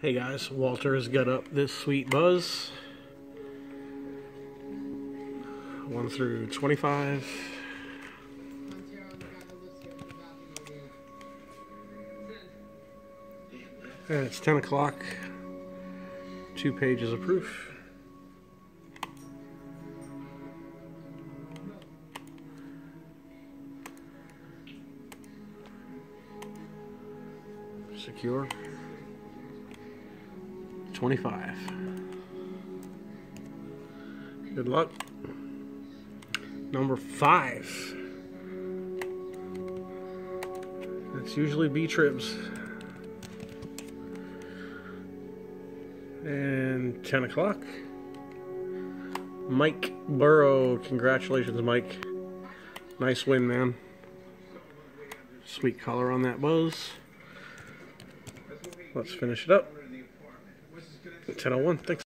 Hey guys, Walter's got up this sweet buzz. 1 through 25. And it's 10 o'clock. 2 pages of proof. Secure. 25. Good luck. Number 5. That's usually B-Tribs. And 10 o'clock. Mike Burrow. Congratulations, Mike. Nice win, man. Sweet color on that buzz. Let's finish it up. 10:01. Thanks.